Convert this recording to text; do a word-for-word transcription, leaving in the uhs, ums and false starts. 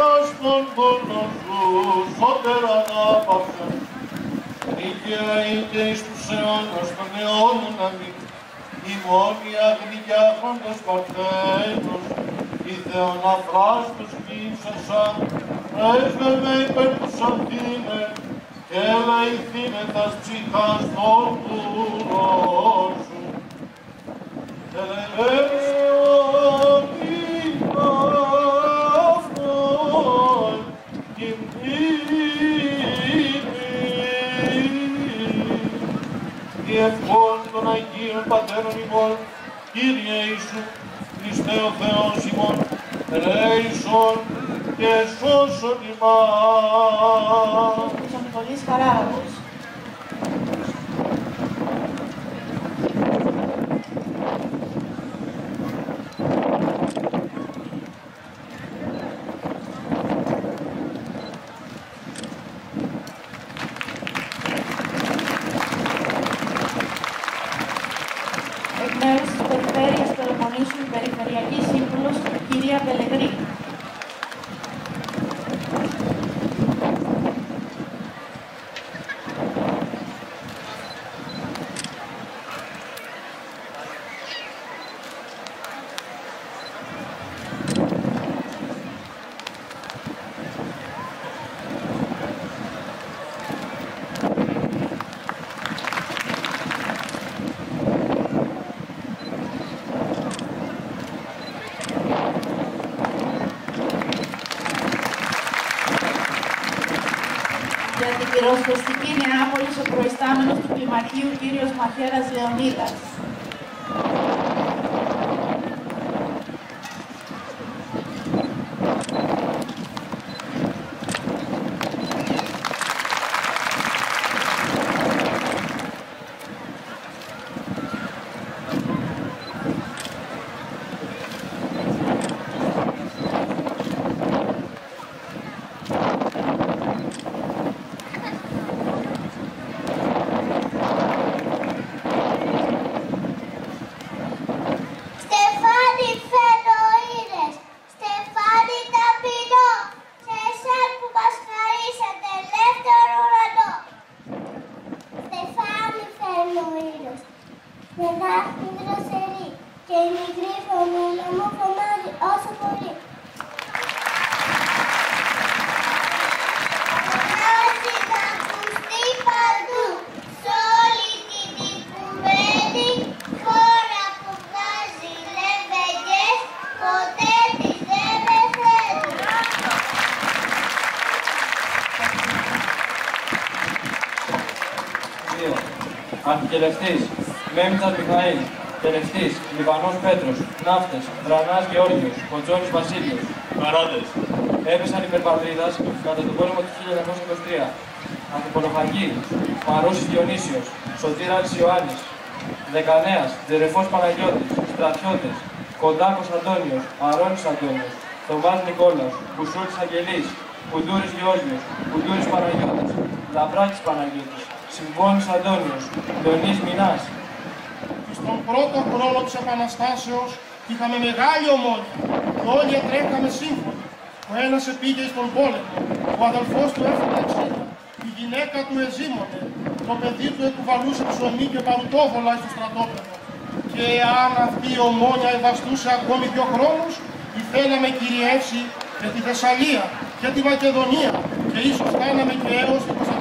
ψυχάς των πόνων σου, σώτερα ανάπαυσαν. Δίκαια είτε εις τους αιώνας των αιώνων αμήν, ημών η αγνικιάχροντος Παρθένος, η Θεόν αφράστος κύψασαν, έσβευε υπέρ τους Αθήνε, και ελεηθήνε τας ψυχάς των πουρών σου. Ελεημέρον αυτόν διευχών των Αγίων Πατέρων ημών, Κύριε Ιησού, Χριστέ ο Θεός ημών, ελέησον και σώσον ημάς. Της Ανατολής Χαράλαμπος. Εκ μέρους της Περιφέρειας Πελοποννήσου, Περιφερειακή Σύμβουλος, κυρία Πελεγρή. Για την πυροσβεστική Νεάπολης, ο προϊστάμενος του Κλιμακίου, κύριος Μαχαίρας Λεωνίδας. Μεγάλη δροσερή και η μικρή φωνούλα μου φωνάζει όσο πολύ. Φωνάζει να ακουστεί παντού, σ' όλη την οικουμένη χώρα που βγάζει λεβεγγές, ποτέ της δεν πεθαίνει. Δύο. Αρχικελευτής Μέμτας Μιχαήλ, Τελευτής Λιβανός Πέτρος, Ναύτες Δρανάς Γεώργιος, Κοντζόνης Βασίλειος. Παράδες. Έπεσαν υπέρ πατρίδας κατά τον πόλεμο του χίλια εννιακόσια είκοσι τρία. Ανθιπολοχαγή, Παρούσης Διονύσιος, Σωτήρας Ιωάννης, Δεκανέας, Τζερεφός Παναγιώτης, Στρατιώτες, Κοντάκος Αντώνιος, Αρώνης Αντώνιος, Θωμάς Νικόλαος, Κουσούλης Αγγελής, Κουντούρης Γεώργιος, Κουντούρης Παναγιώτης, Λαμπράκης Παναγιώτης, Συμβώνης Αντώνιος, Λεωνής Μινάς. Στον πρώτο χρόνο της Επαναστάσεως είχαμε μεγάλη ομόνια και όλοι έτρεχαμε σύμφωνοι. Ο ένας επήγε στον πόλεμο, ο αδελφός του έφερε ξύλα, η γυναίκα του εζήμωνε, το παιδί του εκουβαλούσε ψωμί και παρουτόβολα στο στρατόπεδο. Και αν αυτή η ομόνια ευαστούσε ακόμη δύο χρόνους, ήθελαμε κυριεύσει και τη Θεσσαλία και τη Μακεδονία και ίσως κάναμε και έως την Κωνσταντινούπολη.